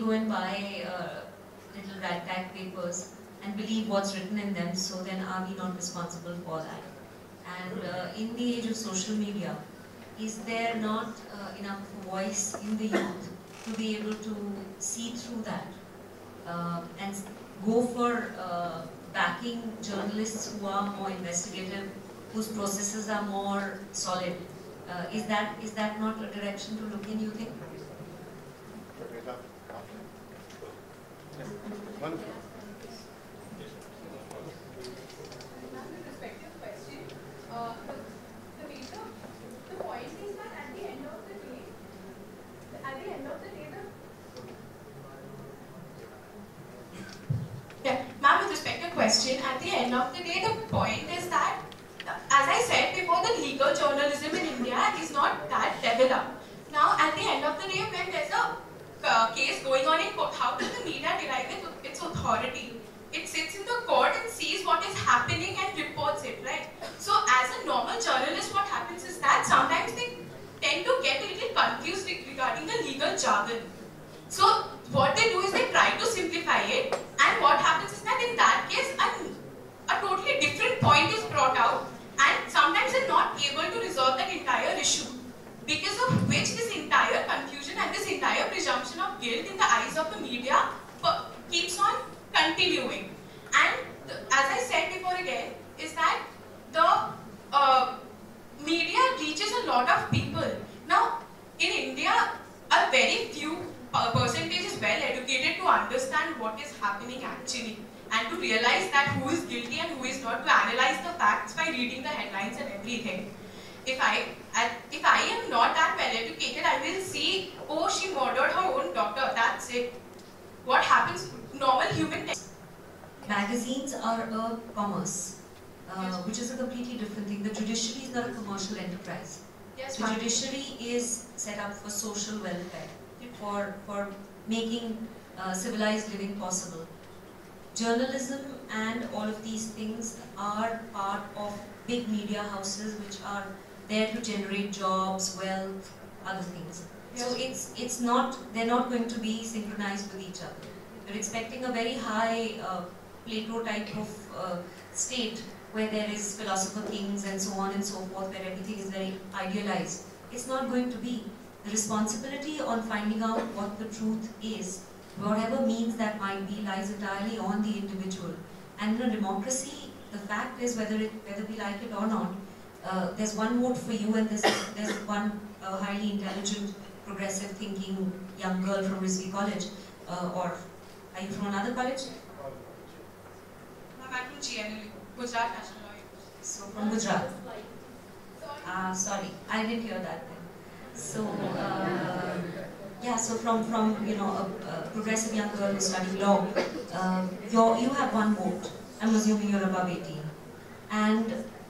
go and buy little ragtag papers and believe what's written in them, so then are we not responsible for that? And in the age of social media, is there not enough voice in the youth to be able to see through that and go for backing journalists who are more investigative, whose processes are more solid? Is that not a direction to look in, you think? Question. At the end of the day, the point is that, as I said before, the legal journalism in India is not that developed. Now, at the end of the day, when there's a case going on in court, how does the media derive its authority? It sits in the court and sees what is happening and reports it, right? So, as a normal journalist, what happens is that sometimes they tend to get a little confused regarding the legal jargon. So, what they do is they try to simplify it, and what happens is that in that case, a totally different point is brought out, and sometimes they're not able to resolve that entire issue, because of which this entire confusion and this entire presumption of guilt in the eyes of the media keeps on continuing. And as I said before again, is that the media reaches a lot of people. Now, in India, a very few percentage is well educated to understand what is happening actually, and to realize that who is guilty and who is not, to analyze the facts by reading the headlines and everything. If I am not that well educated, I will see, oh, she murdered her own daughter, that's it. What happens? Normal human. Magazines are a commerce, which is a completely different thing. The judiciary is not a commercial enterprise. Yes, the judiciary is set up for social welfare, for making civilized living possible. Journalism and all of these things are part of big media houses which are there to generate jobs, wealth, other things. Yes. So it's not, they're not going to be synchronized with each other. We're expecting a very high Plato type of state where there is philosopher kings and so on and so forth, where everything is very idealized. It's not going to be. The responsibility on finding out what the truth is, whatever means that might be, lies entirely on the individual. And in a democracy, the fact is, whether we like it or not, there's one vote for you, and there's one highly intelligent, progressive thinking young girl from Rizvi College. Or are you from another college? I'm from GNLU, Gujarat National Law University. So from Gujarat. Sorry, I didn't hear that then. So yeah, so from a progressive young girl who studied law, you have one vote. I'm assuming you're above 18, and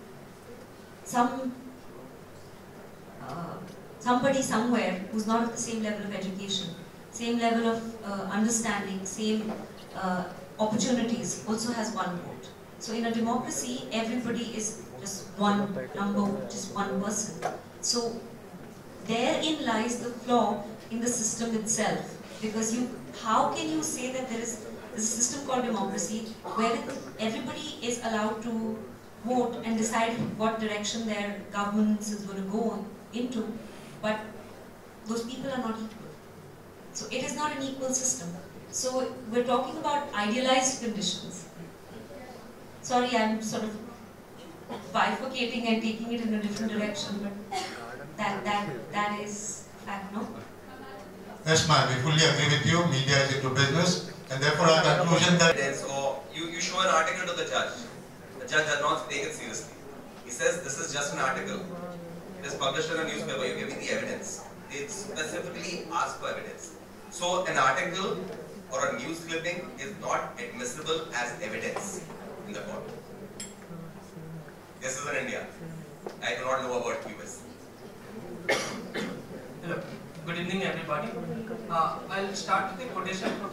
somebody somewhere who's not at the same level of education, same level of understanding, same opportunities, also has one vote. So in a democracy, everybody is just one number, just one person. So therein lies the flaw in the system itself, because how can you say that there is a system called democracy wherein everybody is allowed to vote and decide what direction their governance is going to go into, but those people are not equal. So it is not an equal system. So we're talking about idealized conditions. Sorry, I'm sort of bifurcating and taking it in a different direction, but that is fact, no? Yes, ma'am, we fully agree with you. Media is into business, and therefore our conclusion that... So you show an article to the judge. The judge does not take it seriously. He says this is just an article. It is published in a newspaper. You're giving the evidence. They specifically ask for evidence. So an article or a news clipping is not admissible as evidence in the court. This is in India. I do not know about US. Hello. Good evening, everybody. I'll start with the quotation from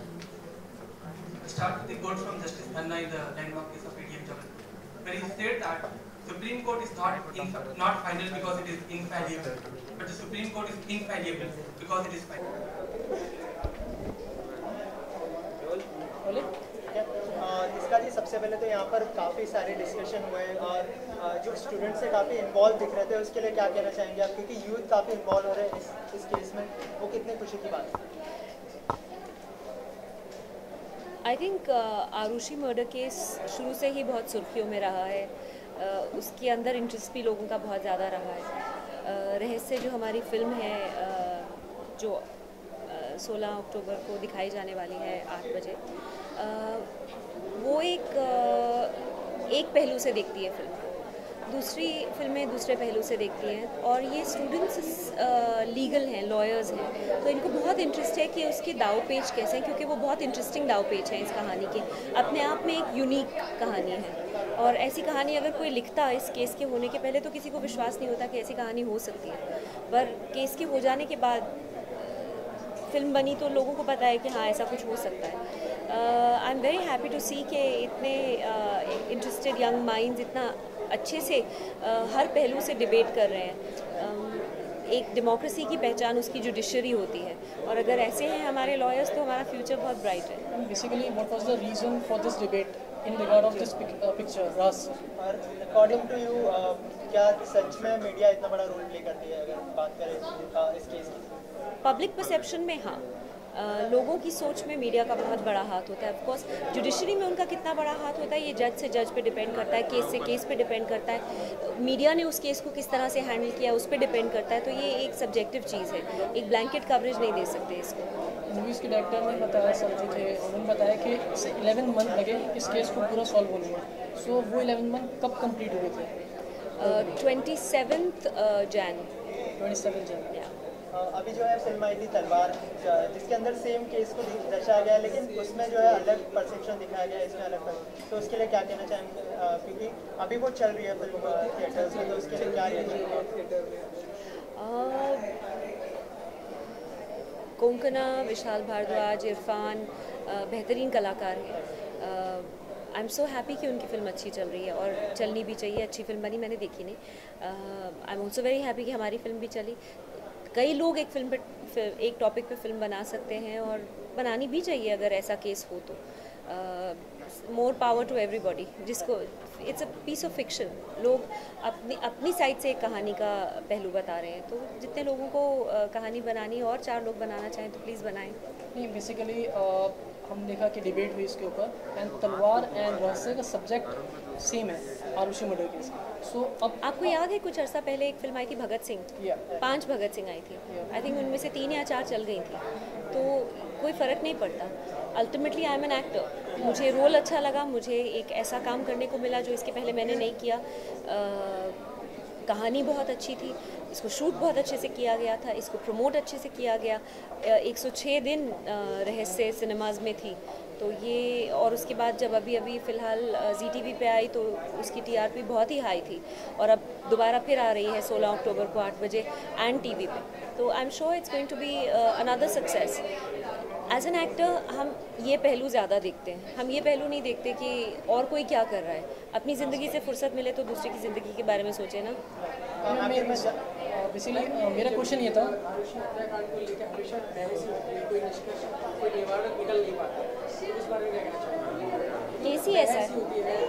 quote from Justice Khanna in the landmark case of ADM Jabal, where he said that Supreme Court is not final because it is infallible, but the Supreme Court is infallible because it is final. कि सबसे पहले तो यहाँ पर काफ़ी सारे discussion हुए और जो स्टूडेंट्स से काफ़ी इन्वॉल्व दिख रहे थे, उसके लिए क्या कहना चाहेंगे आप, क्योंकि यूथ काफ़ी इन्वॉल्व हो रहे हैं इस केस में, वो कितने खुशी की बात है? I think Aarushi murder case शुरू से ही बहुत सुर्खियों में रहा है। उसके अंदर इंटरेस्ट भी लोगों का बहुत ज़्यादा रहा है। रहस्य जो हमारी फिल्म है जो 16 अक्टूबर को दिखाई जाने वाली है 8 बजे, वो एक पहलू से देखती है फिल्म, दूसरी फिल्में दूसरे पहलू से देखती हैं। और ये स्टूडेंट्स लीगल हैं, लॉयर्स हैं, तो इनको बहुत इंटरेस्ट है कि उसके दाव पेच कैसे हैं, क्योंकि वो बहुत इंटरेस्टिंग दाव पेच हैं इस कहानी के, अपने आप में एक यूनिक कहानी है। और ऐसी कहानी अगर कोई लिखता इस केस के होने के पहले तो किसी को विश्वास नहीं होता कि ऐसी कहानी हो सकती है, पर केस के हो जाने के बाद फिल्म बनी तो लोगों को पता है कि हाँ ऐसा कुछ हो सकता है। I am very happy to see कि इतने इंटरेस्टेड यंग माइंड्स इतना अच्छे से हर पहलू से डिबेट कर रहे हैं। एक डेमोक्रेसी की पहचान उसकी जुडिशरी होती है, और अगर ऐसे हैं हमारे लॉयर्स तो हमारा फ्यूचर बहुत ब्राइट है। Basically what was the reason for this debate in regard of this picture रास? और अकॉर्डिंग टू यू क्या सच में मीडिया इतना बड़ा रोल प्ले करती है अगर बात करें इस केस की? पब्लिक परसेप्शन में हाँ, लोगों की सोच में मीडिया का बहुत बड़ा हाथ होता है। ऑफकोर्स जुडिशरी में उनका कितना बड़ा हाथ होता है ये जज से जज पे डिपेंड करता है, केस से केस पे डिपेंड करता है, मीडिया ने उस केस को किस तरह से हैंडल किया उस पर डिपेंड करता है। तो ये एक सब्जेक्टिव चीज़ है, एक ब्लैंकेट कवरेज नहीं दे सकते इसको। मूवीज़ के डायरेक्टर ने बताया, सर जो थे उन्होंने बताया कि 11 मंथ लगे इस केस को पूरा सॉल्व होने में। सो वो 11 मंथ कब कंप्लीट हुए थे? 27 जैन। 27 जैन। अभी जो है फिल्म आई थी तलवार, जिसके अंदर सेम केस को दर्शाया गया है, लेकिन उसमें जो है अलग परसेप्शन दिखाया गया है, इसमें अलग तो उसके लिए क्या कहना चाहेंगे? क्योंकि अभी वो चल रही है फिल्म थिएटर्स में, तो उसके लिए क्या कोंकणा, विशाल भारद्वाज, इरफान बेहतरीन कलाकार हैं। आई एम सो हैप्पी कि उनकी फ़िल्म अच्छी चल रही है और चलनी भी चाहिए। अच्छी फिल्म बनी, मैंने देखी नहीं। I am also very happy कि हमारी फिल्म भी चली। कई लोग एक फिल्म पे एक टॉपिक पे फिल्म बना सकते हैं और बनानी भी चाहिए अगर ऐसा केस हो तो। More power to everybody. जिसको it's a piece of fiction, लोग अपनी साइड से एक कहानी का पहलू बता रहे हैं, तो जितने लोगों को कहानी बनानी और 4 लोग बनाना चाहें तो प्लीज़ बनाएं। नहीं, बेसिकली हम देखा कि डिबेट हुई इसके ऊपर एंड तलवार एंड रहस्य का सब्जेक्ट सेम है, आरुषि मर्डर केस। सो अब आपको याद है कुछ अर्सा पहले एक फिल्म आई थी भगत सिंह, 5 भगत सिंह आई थी। आई थिंक उनमें से 3 या 4 चल गई थी, तो कोई फ़र्क नहीं पड़ता। Ultimately I am an actor, मुझे रोल अच्छा लगा, मुझे एक ऐसा काम करने को मिला जो इसके पहले मैंने नहीं किया। कहानी बहुत अच्छी थी, इसको शूट बहुत अच्छे से किया गया था, इसको प्रमोट अच्छे से किया गया। 106 दिन रहस्य सिनेमाज में थी, तो ये, और उसके बाद जब अभी फ़िलहाल ZTV पे आई तो उसकी TRP बहुत ही हाई थी, और अब दोबारा फिर आ रही है 16 अक्टूबर को 8 बजे एंड TV पे। तो I am sure it's going to be another success. As an actor हम ये पहलू ज़्यादा देखते हैं, हम ये पहलू नहीं देखते कि और कोई क्या कर रहा है। अपनी ज़िंदगी से फुर्सत मिले तो दूसरे की ज़िंदगी के बारे में सोचें ना। बेसिकली मेरा क्वेश्चन ये था, केस ही ऐसा है,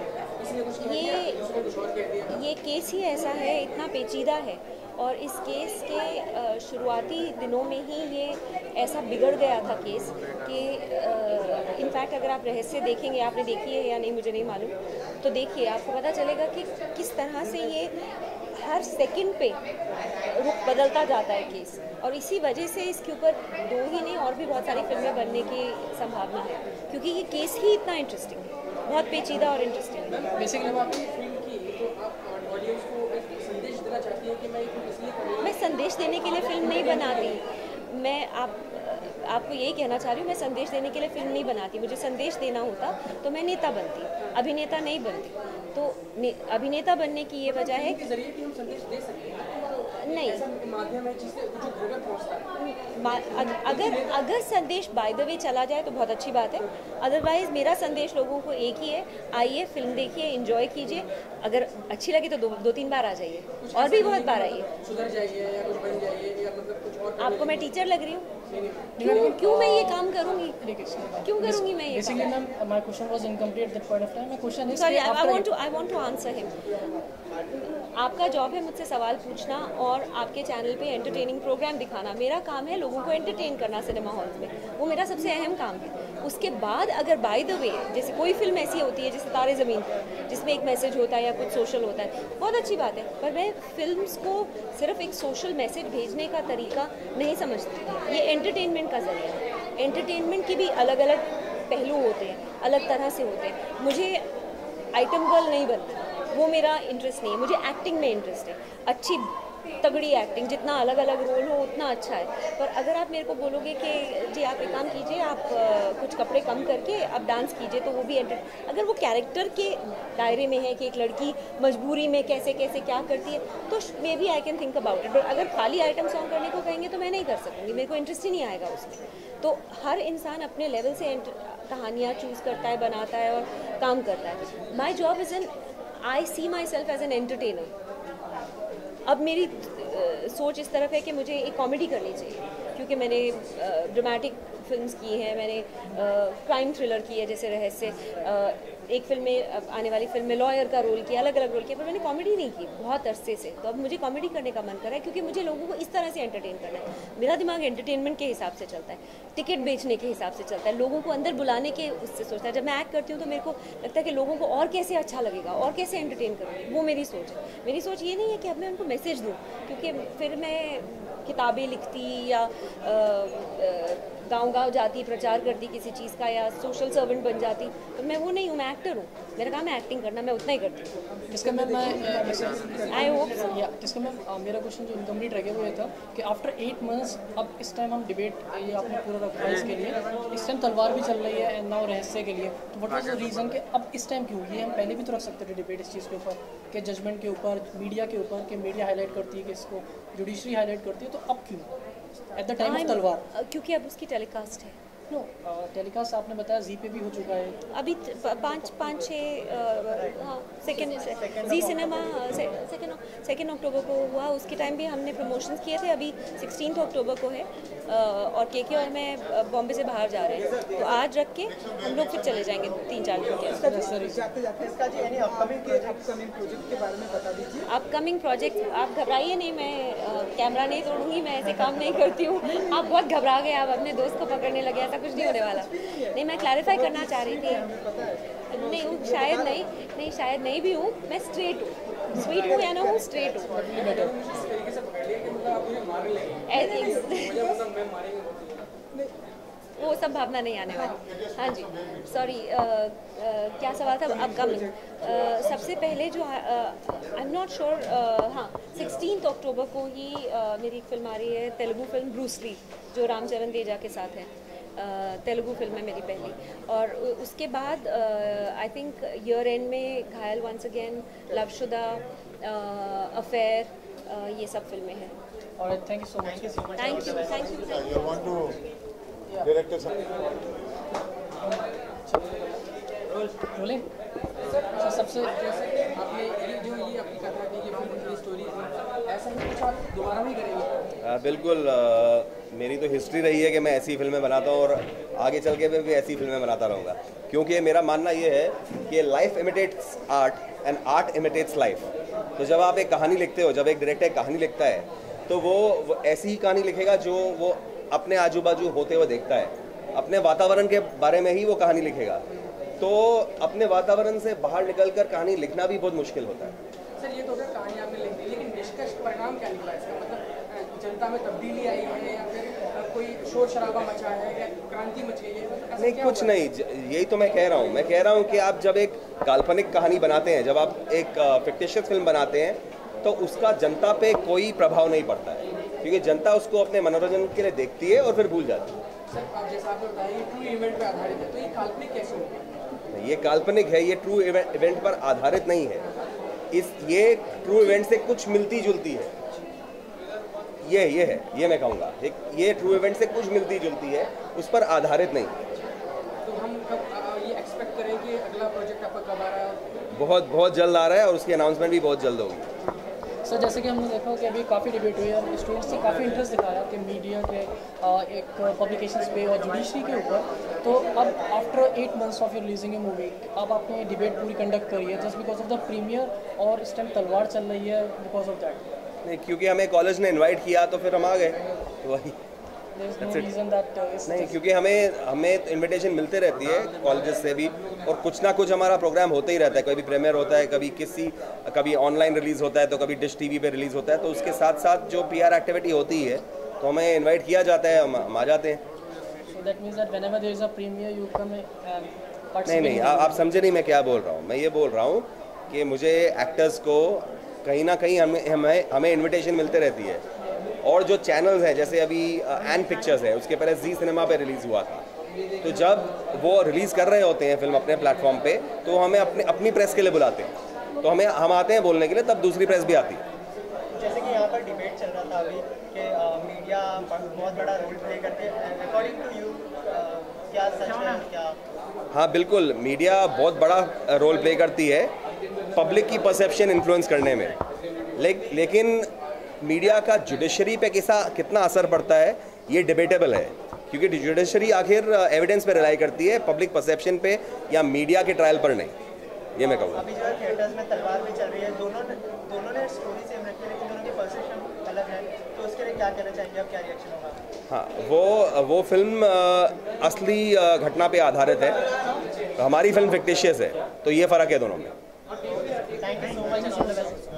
ये केस ही ऐसा है, इतना पेचीदा है, और इस केस के शुरुआती दिनों में ही ये ऐसा बिगड़ गया था केस कि इनफैक्ट अगर आप रहस्य देखेंगे, आपने देखी है या नहीं मुझे नहीं मालूम, तो देखिए आपको पता चलेगा कि किस तरह से ये हर सेकंड पे रुख बदलता जाता है केस, और इसी वजह से इसके ऊपर 2 ही नहीं और भी बहुत सारी फिल्में बनने की संभावना है, क्योंकि ये केस ही इतना इंटरेस्टिंग है, बहुत पेचीदा और इंटरेस्टिंग है। बेसिकली आपने फिल्म की तो आप ऑडियंस को एक संदेश देना चाहती है कि मैं इसलिए करूँगी? मैं संदेश देने के लिए फिल्म नहीं बनाती, मैं आपको यही कहना चाह रही हूँ, मैं संदेश देने के लिए फिल्म नहीं बनाती। मुझे संदेश देना होता तो मैं नेता बनती, अभिनेता नहीं बनती। तो अभिनेता बनने की ये वजह है कि जरिए कि हम संदेश दे सकते हैं, नहीं ऐसा माध्यम है जिससे जो घर तक पहुंचता है। अगर संदेश बाय द वे चला जाए तो बहुत अच्छी बात है, अदरवाइज मेरा संदेश लोगों को एक ही है, आइए फिल्म देखिए, एंजॉय कीजिए, अगर अच्छी लगी तो 2-3 बार आ जाइए, और भी बहुत बार आइए। सुधर जाइए या कुछ बन जाइए या मतलब कुछ और। आपको मैं टीचर लग रही हूँ? क्यों मैं ये काम करूंगी, क्यों करूंगी मैं ये? Basically ma'am my question was incomplete at that point of time. My question is sorry, I want to answer him. आपका जॉब है मुझसे सवाल पूछना और आपके चैनल पे एंटरटेनिंग प्रोग्राम दिखाना. मेरा काम है लोगों को एंटरटेन करना सिनेमा हॉल्स में, वो मेरा सबसे अहम काम है. उसके बाद अगर बाय द वे जैसे कोई फिल्म ऐसी होती है जैसे तारे ज़मीन पर, जिसमें एक मैसेज होता है या कुछ सोशल होता है, बहुत अच्छी बात है. पर मैं फिल्म्स को सिर्फ एक सोशल मैसेज भेजने का तरीका नहीं समझती. ये एंटरटेनमेंट का जरिया है. एंटरटेनमेंट की भी अलग अलग पहलू होते हैं, अलग तरह से होते हैं. मुझे आइटम गर्ल नहीं बनना, वो मेरा इंटरेस्ट नहीं है. मुझे एक्टिंग में इंटरेस्ट है, अच्छी तगड़ी एक्टिंग, जितना अलग अलग रोल हो उतना अच्छा है. पर अगर आप मेरे को बोलोगे कि जी आप एक काम कीजिए, आप कुछ कपड़े कम करके आप डांस कीजिए, तो वो भी अगर वो कैरेक्टर के दायरे में है कि एक लड़की मजबूरी में कैसे कैसे क्या करती है, तो maybe I can think about it. But अगर खाली आइटम सॉन्ग करने को कहेंगे तो मैं नहीं कर सकूँगी, मेरे को इंटरेस्ट ही नहीं आएगा उसमें. तो हर इंसान अपने लेवल से कहानियाँ चूज़ करता है, बनाता है और काम करता है. My job is an, I see myself as an entertainer. अब मेरी सोच इस तरफ है कि मुझे एक कॉमेडी करनी चाहिए, क्योंकि मैंने ड्रामेटिक फिल्म्स की हैं, मैंने क्राइम थ्रिलर की है जैसे रहस्य, एक फिल्म में आने वाली फिल्म में लॉयर का रोल किया, अलग अलग रोल किया, पर मैंने कॉमेडी नहीं की बहुत अरसे से. तो अब मुझे कॉमेडी करने का मन कर रहा है, क्योंकि मुझे लोगों को इस तरह से एंटरटेन करना है. मेरा दिमाग एंटरटेनमेंट के हिसाब से चलता है, टिकट बेचने के हिसाब से चलता है, लोगों को अंदर बुलाने के उससे सोचता है. जब मैं एक्ट करती हूँ तो मेरे को लगता है कि लोगों को और कैसे अच्छा लगेगा और कैसे एंटरटेन करूँगी, वो मेरी सोच है. मेरी सोच ये नहीं है कि अब मैं उनको मैसेज दूँ, क्योंकि फिर मैं किताबें लिखती या गांव-गांव जाती, प्रचार करती किसी चीज़ का, या सोशल सर्वेंट बन जाती, तो मैं वो नहीं हूँ. मैं एक्टर हूँ, मेरा काम है एक्टिंग करना, मैं उतना ही करती हूँ. जिसका मैं आई होप सो. या जिसका मैं मेरा क्वेश्चन जो इनकम्प्लीट रह गया वो ये था कि आफ्टर 8 months अब इस टाइम हम डिबेट ये आपने पूरा रखा है इसके लिए. इस टाइम तलवार भी चल रही है एंड नाउ रहस्य के लिए. तो व्हाट वाज द रीज़न कि अब इस टाइम क्यों? ये हम पहले भी तो रख सकते थे डिबेट इस चीज़ के ऊपर, कि जजमेंट के ऊपर, मीडिया के ऊपर, कि मीडिया हाईलाइट करती है, कि इसको जुडिशरी हाईलाइट करती है. तो अब क्यों एट द टाइम ऑफ तलवार? क्योंकि अब उसकी टेलीकास्ट है. नो टेलीकास्ट आपने बताया जी पे भी हो चुका है अभी 5-6 हाँ सेकेंड जी सिनेमा 2 अक्टूबर को हुआ. उसके टाइम भी हमने प्रमोशंस किए थे. अभी 16 अक्टूबर को है और केके और मैं बॉम्बे से बाहर जा रहे हैं, तो आज रख के हम लोग फिर चले जाएंगे 3-4 दिन के. अपकमिंग प्रोजेक्ट आप घबराइए नहीं, मैं कैमरा नहीं तोड़ूंगी, मैं ऐसे काम नहीं करती हूँ. आप बहुत घबरा गए, आप अपने दोस्त को पकड़ने लगे, ऐसा कुछ नहीं होने वाला. नहीं, मैं क्लैरिफाई करना चाह रही थी. नहीं हूँ, शायद नहीं भी हूँ. मैं स्ट्रेट हूँ, स्वीट हूँ या ना हूँ, स्ट्रेट हूँ. वो सब भावना नहीं आने वाली. हाँ जी, सॉरी, क्या सवाल था? अपकमिंग सबसे पहले जो आई एम नॉट श्योर, हाँ 16 अक्टूबर को ही मेरी एक फिल्म आ रही है, तेलुगु फिल्म ब्रूस ली, जो रामचरण तेजा के साथ है. तेलुगु फिल्म है मेरी पहली. और उसके बाद आई थिंक ईयर एंड में घायल वंस अगेन, लवशुदा, अफेयर, ये सब फिल्में हैं. और thank you so much. Thank you. Director rolling. सबसे आपने ये अपनी कथा की ये स्टोरी ऐसा ही कुछ आप दोबारा नहीं करेंगे? बिल्कुल. मेरी तो हिस्ट्री रही है कि मैं ऐसी फिल्में बनाता हूँ और आगे चल के मैं भी ऐसी फिल्में बनाता रहूँगा, क्योंकि मेरा मानना ये है कि life imitates art and art imitates life. तो जब आप एक कहानी लिखते हो, जब एक डायरेक्टर एक कहानी लिखता है, तो वो ऐसी ही कहानी लिखेगा जो वो अपने आजू बाजू होते हुए देखता है. अपने वातावरण के बारे में ही वो कहानी लिखेगा. तो अपने वातावरण से बाहर निकलकर कहानी लिखना भी बहुत मुश्किल होता है. सर ये तो अगर कहानी आपने लिख दी, लेकिन निष्कर्ष परिणाम क्या निकला इसका? मतलब जनता में तब्दीली आई है या फिर कोई शोर शराबा मचा है या क्रांति मच गई है? नहीं, कुछ नहीं. यही तो मैं कह रहा हूँ कि आप जब एक काल्पनिक कहानी बनाते हैं, जब आप एक फिक्टिशियस फिल्म बनाते हैं, तो उसका जनता पे कोई प्रभाव नहीं पड़ता है, क्योंकि जनता उसको अपने मनोरंजन के लिए देखती है और फिर भूल जाती है. सर आप जैसा आपने बताया ये ट्रू इवेंट पर आधारित है, तो ये काल्पनिक कैसे होगा? ये काल्पनिक है, ये ट्रू इवेंट पर आधारित नहीं है. ये ट्रू इवेंट से कुछ मिलती जुलती है. ये है, ये मैं कहूँगा, ये ट्रू इवेंट से कुछ मिलती जुलती है, उस पर आधारित नहीं. तो हम कब ये एक्सपेक्ट करें कि अगला प्रोजेक्ट आपका कब आ रहा है? बहुत जल्द आ रहा है और उसकी अनाउंसमेंट भी बहुत जल्द होगी. सर जैसे कि हमने देखा कि अभी काफ़ी डिबेट हुई है, स्टूडेंट्स ने काफ़ी इंटरेस्ट दिखाया कि मीडिया के एक पब्लिकेशंस पे और जुडिशरी के ऊपर। तो अब after 8 months of releasing a movie, अब आपने डिबेट पूरी कंडक्ट करी है just because of the premiere, और इस टाइम तलवार चल रही है बिकॉज ऑफ दैट? नहीं, क्योंकि हमें कॉलेज ने इनवाइट किया तो फिर हम आ गए, तो वही। नहीं, क्योंकि हमें इनविटेशन मिलते रहती है कॉलेजेस से भी, और कुछ ना कुछ हमारा प्रोग्राम होता ही रहता है। कभी प्रीमियर होता है, कभी ऑनलाइन रिलीज़ होता है, तो कभी डिश टीवी पे रिलीज़ होता है। तो उसके साथ साथ जो PR एक्टिविटी होती है तो हमें इनवाइट किया जाता है, हम आ जाते हैं। नहीं, आप समझे नहीं मैं क्या बोल रहा हूँ। मैं ये बोल रहा हूँ कि मुझे एक्टर्स को कहीं ना कहीं हमें इन्विटेशन मिलते रहती है, और जो चैनल्स हैं जैसे अभी एन पिक्चर्स है, उसके पहले जी सिनेमा पे रिलीज़ हुआ था, तो जब वो रिलीज़ कर रहे होते हैं फिल्म अपने प्लेटफॉर्म पे, तो हमें अपनी प्रेस के लिए बुलाते हैं, तो हम आते हैं बोलने के लिए, तब दूसरी प्रेस भी आती है। जैसे कि यहाँ पर डिबेट चल रहा था अभी कि मीडिया बहुत बड़ा रोल प्ले करती है, अकॉर्डिंग टू यू क्या सच है क्या? हाँ बिल्कुल, मीडिया बहुत बड़ा रोल प्ले करती है पब्लिक की परसेप्शन इन्फ्लुएंस करने में, लेकिन मीडिया का जुडिशरी पे कितना असर पड़ता है ये डिबेटेबल है, क्योंकि जुडिशरी आखिर एविडेंस पे रिलाई करती है, पब्लिक परसेप्शन पे या मीडिया के ट्रायल पर नहीं। ये मैं कहूँगा। अभी जो है थिएटर्स में तलवार भी चल रही है, दोनों ने स्टोरी सेम रखी है लेकिन दोनों की परसेप्शन अलग है, तो उसके लिए क्या कहना चाहेंगे, अब क्या रिएक्शन होगा? हाँ, वो फिल्म असली घटना पे आधारित है, हमारी फिल्म फिक्टिशियस है, तो ये फ़र्क है दोनों में। Thank you so much.